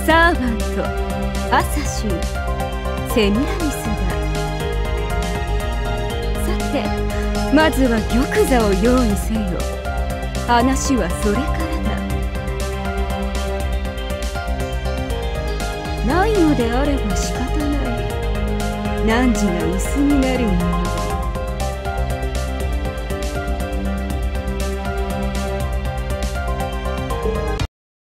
サーバントアサシンセミラミスだ。さてまずは玉座を用意せよ。話はそれからだ。ないのであれば仕方ない。汝が薄になるには